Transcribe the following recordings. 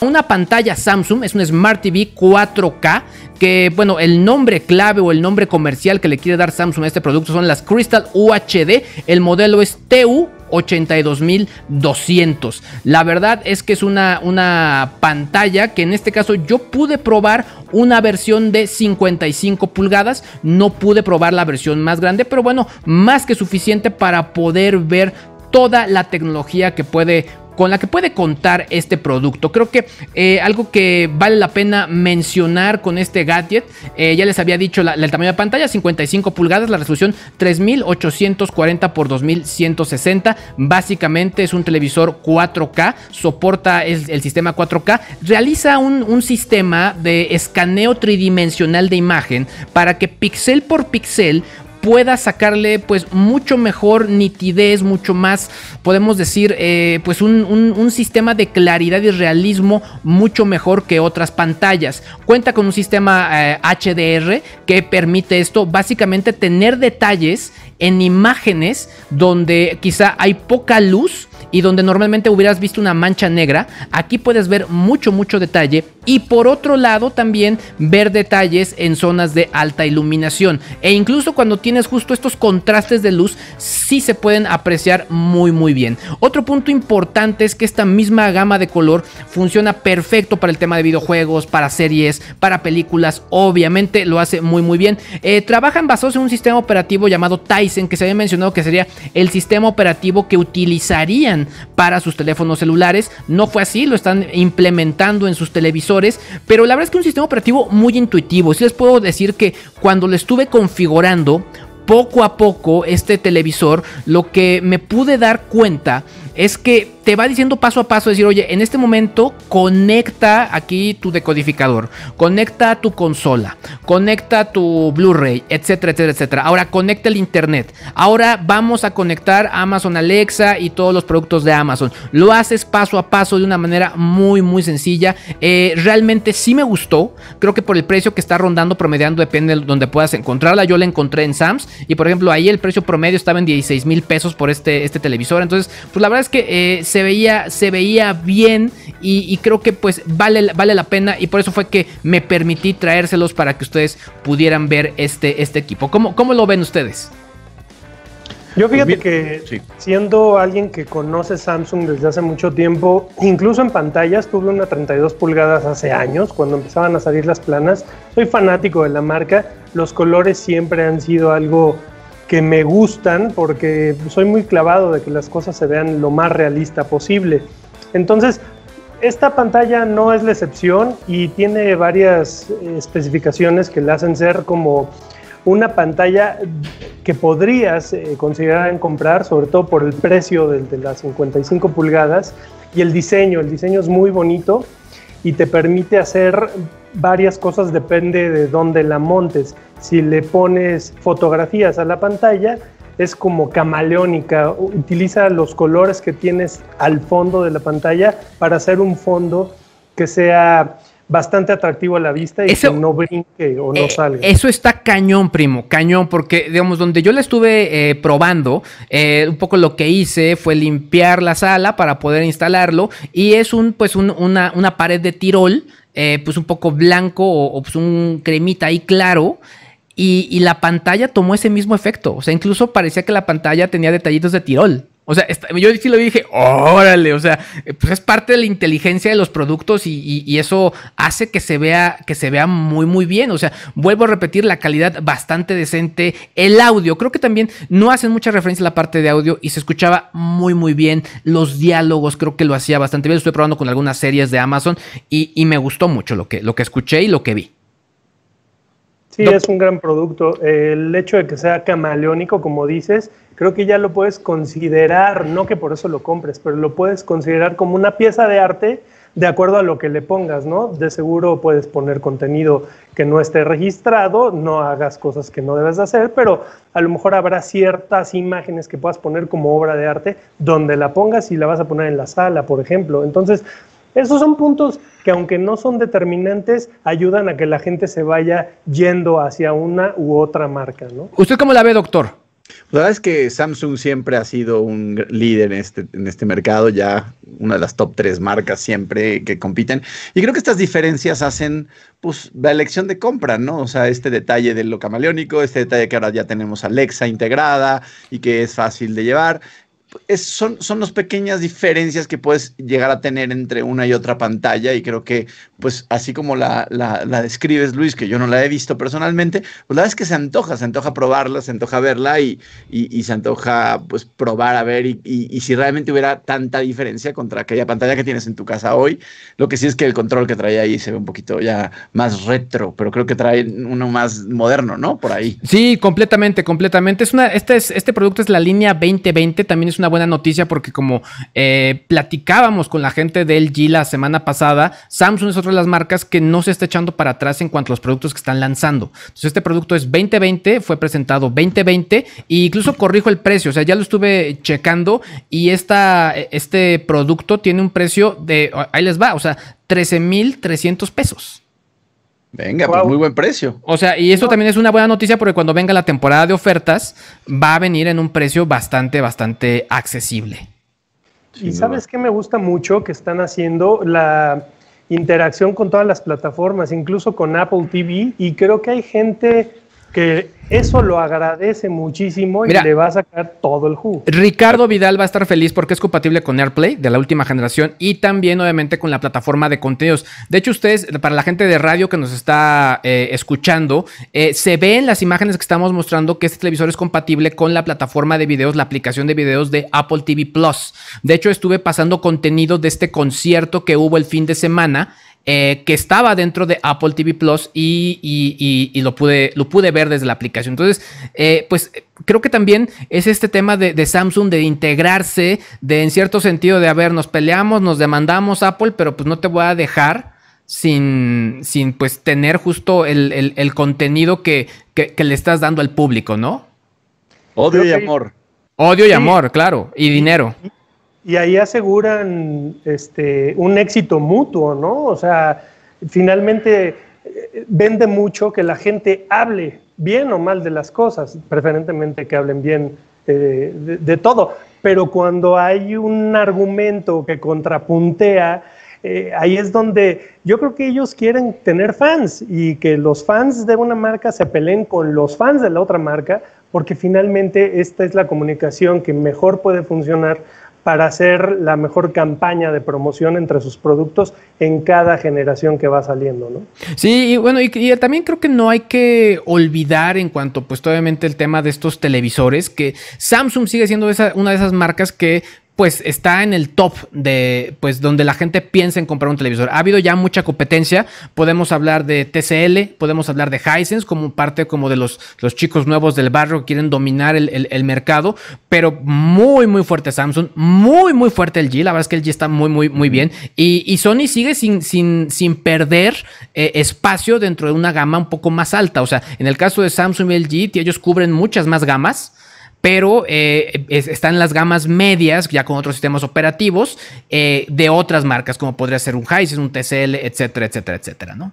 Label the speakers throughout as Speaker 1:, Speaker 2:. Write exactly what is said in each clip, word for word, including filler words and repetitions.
Speaker 1: una pantalla Samsung, es un Smart T V cuatro K, que bueno, el nombre clave o el nombre comercial que le quiere dar Samsung a este producto son las Crystal U H D, el modelo es T U ochenta y dos mil doscientos. La verdad es que es una, una pantalla que en este caso yo pude probar una versión de cincuenta y cinco pulgadas, no pude probar la versión más grande, pero bueno, más que suficiente para poder ver toda la tecnología que puede con la que puede contar este producto. Creo que eh, algo que vale la pena mencionar con este gadget, eh, ya les había dicho la, el tamaño de pantalla, cincuenta y cinco pulgadas, la resolución tres mil ochocientos cuarenta por dos mil ciento sesenta, básicamente es un televisor cuatro K, soporta el, el sistema cuatro K, realiza un, un sistema de escaneo tridimensional de imagen para que píxel por píxel pueda sacarle pues mucho mejor nitidez, mucho más, podemos decir, eh, pues un, un, un sistema de claridad y realismo mucho mejor que otras pantallas. Cuenta con un sistema eh, H D R que permite esto, básicamente tener detalles en imágenes donde quizá hay poca luz y donde normalmente hubieras visto una mancha negra. Aquí puedes ver mucho mucho detalle, y por otro lado también ver detalles en zonas de alta iluminación, e incluso cuando tienes justo estos contrastes de luz sí se pueden apreciar muy muy bien. Otro punto importante es que esta misma gama de color funciona perfecto para el tema de videojuegos, para series, para películas, obviamente lo hace muy muy bien. Eh, trabajan basados en un sistema operativo llamado Tizen, que se había mencionado que sería el sistema operativo que utilizarían para sus teléfonos celulares. No fue así, lo están implementando en sus televisores, pero la verdad es que un sistema operativo muy intuitivo. Sí les puedo decir que cuando lo estuve configurando poco a poco este televisor, lo que me pude dar cuenta es que te va diciendo paso a paso, decir, oye, en este momento conecta aquí tu decodificador, conecta tu consola, conecta tu Blu-ray, etcétera, etcétera, etcétera. Ahora conecta el internet. Ahora vamos a conectar Amazon Alexa y todos los productos de Amazon. Lo haces paso a paso de una manera muy, muy sencilla. Eh, realmente sí me gustó. Creo que por el precio que está rondando, promediando, depende de donde puedas encontrarla. Yo la encontré en Sam's y, por ejemplo, ahí el precio promedio estaba en dieciséis mil pesos por este, este televisor. Entonces, pues la verdad es que eh, se veía, se veía bien, y, y creo que pues vale, vale la pena, y por eso fue que me permití traérselos para que ustedes pudieran ver este, este equipo. ¿Cómo, cómo lo ven ustedes?
Speaker 2: Yo fíjate que sí, siendo alguien que conoce Samsung desde hace mucho tiempo, incluso en pantallas, tuve una treinta y dos pulgadas hace años, cuando empezaban a salir las planas. Soy fanático de la marca, los colores siempre han sido algo que me gustan, porque soy muy clavado de que las cosas se vean lo más realista posible. Entonces, esta pantalla no es la excepción y tiene varias especificaciones que la hacen ser como una pantalla que podrías eh, considerar en comprar, sobre todo por el precio de, de las cincuenta y cinco pulgadas y el diseño. El diseño es muy bonito y te permite hacer varias cosas, depende de dónde la montes. Si le pones fotografías a la pantalla, es como camaleónica, utiliza los colores que tienes al fondo de la pantalla para hacer un fondo que sea bastante atractivo a la vista y eso, que no brinque o no eh, salga.
Speaker 1: Eso está cañón, primo, cañón, porque digamos, donde yo la estuve eh, probando, eh, un poco lo que hice fue limpiar la sala para poder instalarlo, y es un pues un, una, una pared de tirol, eh, pues un poco blanco o, o pues un cremita ahí claro. Y, y la pantalla tomó ese mismo efecto. O sea, incluso parecía que la pantalla tenía detallitos de tirol. O sea, yo sí lo dije, órale, o sea, pues es parte de la inteligencia de los productos, y, y, y eso hace que se vea, que se vea muy, muy bien. O sea, vuelvo a repetir, la calidad bastante decente. El audio, creo que también no hacen mucha referencia a la parte de audio y se escuchaba muy, muy bien. Los diálogos creo que lo hacía bastante bien. Lo estoy probando con algunas series de Amazon y, y me gustó mucho lo que, lo que escuché y lo que vi.
Speaker 2: Sí, no. Es un gran producto. El hecho de que sea camaleónico, como dices, creo que ya lo puedes considerar, no que por eso lo compres, pero lo puedes considerar como una pieza de arte de acuerdo a lo que le pongas, ¿no? De seguro puedes poner contenido que no esté registrado, no hagas cosas que no debes de hacer, pero a lo mejor habrá ciertas imágenes que puedas poner como obra de arte donde la pongas y la vas a poner en la sala, por ejemplo. Entonces, esos son puntos que, aunque no son determinantes, ayudan a que la gente se vaya yendo hacia una u otra marca, ¿no?
Speaker 1: ¿Usted cómo la ve, doctor?
Speaker 3: La verdad es que Samsung siempre ha sido un líder en este, en este mercado, ya una de las top tres marcas siempre que compiten. Y creo que estas diferencias hacen pues la elección de compra, ¿no? O sea, este detalle de lo camaleónico, este detalle que ahora ya tenemos Alexa integrada y que es fácil de llevar. Es, son, son las pequeñas diferencias que puedes llegar a tener entre una y otra pantalla, y creo que, pues, así como la, la, la describes, Luis, que yo no la he visto personalmente, pues la verdad es que se antoja, se antoja probarla, se antoja verla y, y, y se antoja, pues, probar a ver y, y, y si realmente hubiera tanta diferencia contra aquella pantalla que tienes en tu casa hoy. Lo que sí es que el control que trae ahí se ve un poquito ya más retro, pero creo que trae uno más moderno, ¿no? Por ahí.
Speaker 1: Sí, completamente, completamente. Es una, este, es, este producto es la línea veinte veinte, también es una buena noticia porque como eh, platicábamos con la gente de L G la semana pasada, Samsung es otra de las marcas que no se está echando para atrás en cuanto a los productos que están lanzando. Entonces este producto es veinte veinte, fue presentado veinte veinte e incluso corrijo el precio, o sea, ya lo estuve checando y esta, este producto tiene un precio de, ahí les va, o sea, trece mil trescientos pesos.
Speaker 3: Venga, wow. Pues muy buen precio.
Speaker 1: O sea, y eso también es una buena noticia porque cuando venga la temporada de ofertas va a venir en un precio bastante, bastante accesible.
Speaker 2: Y ¿sabes qué me gusta mucho? Que están haciendo la interacción con todas las plataformas, incluso con Apple T V, y creo que hay gente que eso lo agradece muchísimo y Mira, le va a sacar todo el jugo.
Speaker 1: Ricardo Vidal va a estar feliz porque es compatible con AirPlay de la última generación y también obviamente con la plataforma de contenidos. De hecho, ustedes, para la gente de radio que nos está eh, escuchando, eh, se ve en las imágenes que estamos mostrando que este televisor es compatible con la plataforma de videos, la aplicación de videos de Apple T V Plus. De hecho, estuve pasando contenido de este concierto que hubo el fin de semana, Eh, que estaba dentro de Apple T V Plus y, y, y, y lo, pude, lo pude ver desde la aplicación. Entonces, eh, pues creo que también es este tema de, de Samsung de integrarse, de en cierto sentido de, a ver, nos peleamos, nos demandamos Apple, pero pues no te voy a dejar sin, sin pues tener justo el, el, el contenido que, que, que le estás dando al público, ¿no?
Speaker 3: Odio y amor.
Speaker 1: Odio y sí. amor, claro, y dinero.
Speaker 2: Y ahí aseguran este, un éxito mutuo, ¿no? O sea, finalmente eh, vende mucho que la gente hable bien o mal de las cosas, preferentemente que hablen bien eh, de, de todo. Pero cuando hay un argumento que contrapuntea, eh, ahí es donde yo creo que ellos quieren tener fans y que los fans de una marca se peleen con los fans de la otra marca, porque finalmente esta es la comunicación que mejor puede funcionar para hacer la mejor campaña de promoción entre sus productos en cada generación que va saliendo, ¿no?
Speaker 1: Sí, y bueno, y, y también creo que no hay que olvidar en cuanto, pues, obviamente el tema de estos televisores, que Samsung sigue siendo esa, una de esas marcas que pues está en el top de, pues, donde la gente piensa en comprar un televisor. Ha habido ya mucha competencia, podemos hablar de T C L, podemos hablar de Hisense como parte como de los, los chicos nuevos del barrio que quieren dominar el, el, el mercado, pero muy, muy fuerte Samsung, muy, muy fuerte L G, la verdad es que L G está muy, muy, muy bien, y, y Sony sigue sin, sin, sin perder eh, espacio dentro de una gama un poco más alta. O sea, en el caso de Samsung y L G, ellos cubren muchas más gamas, pero eh, es, están las gamas medias, ya con otros sistemas operativos, eh, de otras marcas, como podría ser un Hisense, un T C L, etcétera, etcétera, etcétera, ¿no?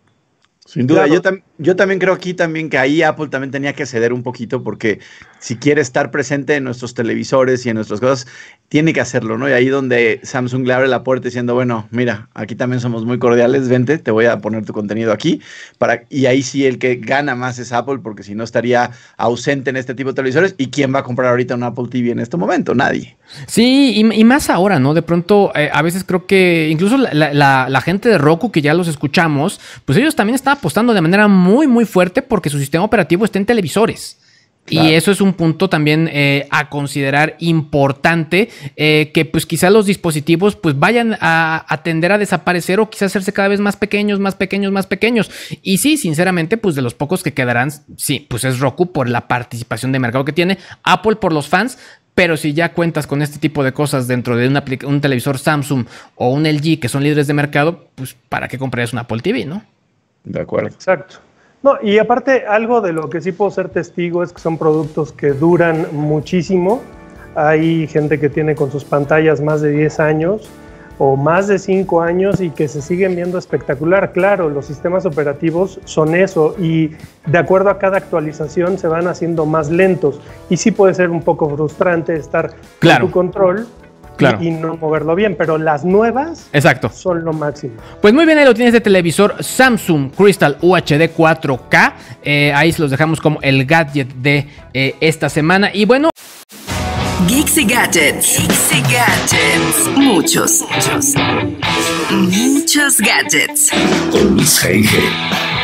Speaker 3: Sin duda, claro. yo, tam yo también creo aquí también que ahí Apple también tenía que ceder un poquito, porque si quiere estar presente en nuestros televisores y en nuestras cosas, tiene que hacerlo, ¿no? Y ahí donde Samsung le abre la puerta diciendo, bueno, mira, aquí también somos muy cordiales, vente, te voy a poner tu contenido aquí, para y ahí sí el que gana más es Apple, porque si no estaría ausente en este tipo de televisores. ¿Y quién va a comprar ahorita un Apple T V en este momento? Nadie.
Speaker 1: Sí, y, y más ahora, ¿no? De pronto, eh, a veces creo que incluso la, la, la gente de Roku, que ya los escuchamos, pues ellos también están apostando de manera muy, muy fuerte porque su sistema operativo está en televisores. Claro. Y eso es un punto también eh, a considerar importante, eh, que pues quizás los dispositivos pues vayan a, a tender a desaparecer o quizás hacerse cada vez más pequeños, más pequeños, más pequeños. Y sí, sinceramente, pues de los pocos que quedarán, sí, pues es Roku por la participación de mercado que tiene, Apple por los fans. Pero si ya cuentas con este tipo de cosas dentro de una, un televisor Samsung o un L G que son líderes de mercado, pues ¿para qué comprarías un Apple T V, no?
Speaker 3: De acuerdo.
Speaker 2: Exacto. No, y aparte, algo de lo que sí puedo ser testigo es que son productos que duran muchísimo. Hay gente que tiene con sus pantallas más de diez años. o más de cinco años y que se siguen viendo espectacular. Claro, los sistemas operativos son eso y de acuerdo a cada actualización se van haciendo más lentos y sí puede ser un poco frustrante estar
Speaker 1: claro.
Speaker 2: con tu control claro. y, y no moverlo bien, pero las nuevas
Speaker 1: Exacto.
Speaker 2: son lo máximo.
Speaker 1: Pues muy bien, ahí lo tienes de televisor Samsung Crystal U H D cuatro K, eh, ahí se los dejamos como el gadget de eh, esta semana y bueno.
Speaker 4: Geeks y Gadgets. Geeks y Gadgets. Muchos, muchos, muchos gadgets.
Speaker 5: Con Luis G I G.